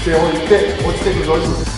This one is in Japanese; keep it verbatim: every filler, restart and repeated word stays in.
ておいて落ちてくるぞ。